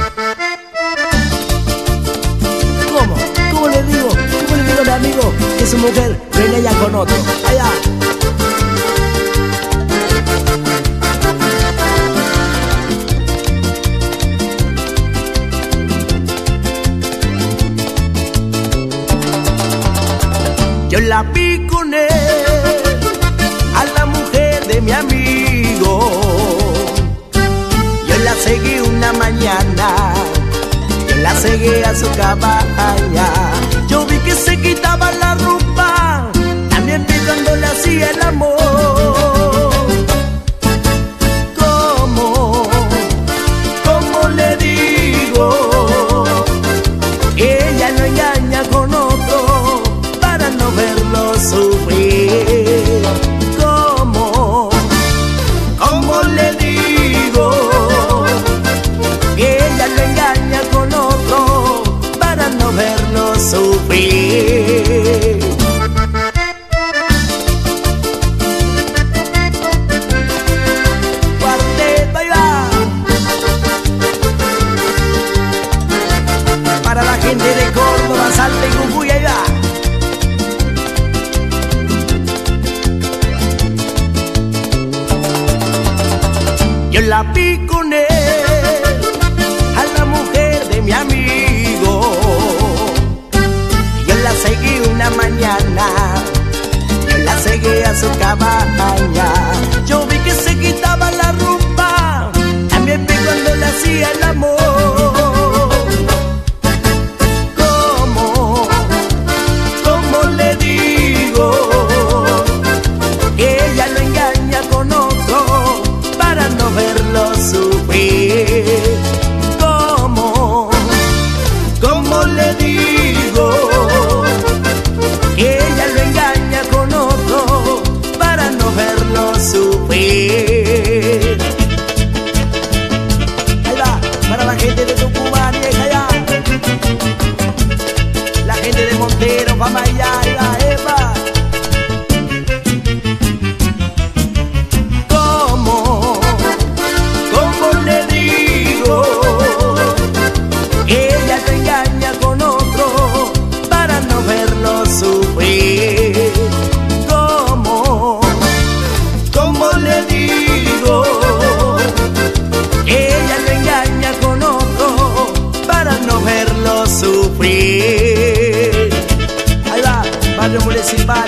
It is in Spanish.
¿Cómo? ¿Cómo le digo? ¿Cómo le digo a mi amigo que su mujer viene ya con otro? Allá. Yo la vi con él, a la mujer de mi amigo. Yo la seguí una mañana, yo la seguí a su cabaña. Yo vi que se quitaba la ropa, también vi cuando le hacía el amor. ¿Cómo le digo? Ella lo engaña con otro para no verlo sufrir. ¿Cómo le digo? Ella lo engaña con otro para no verlo sufrir. Cuarteto, ahí va. Para la gente de Córdoba, Salta y Jujuy, ahí va. Yo la vi con él, a la mujer de mi amigo. Yo la seguí una mañana, yo la seguí a su cabaña. Yo vi que se quitaba la ropa, también vi cuando le hacía el amor. ¿Cómo le digo? Ella lo engaña con otro para no verlo sufrir. ¿Cómo le digo? Ella lo engaña con otro para no verlo sufrir. Ahí va, para la gente de Tucumán y allá, la gente de Montero, vamos allá, ahí va, Eva. Sufrir. ¿Cómo le digo? Ella lo engaña con otro para no verlo sufrir. Ahí va, barrio municipal.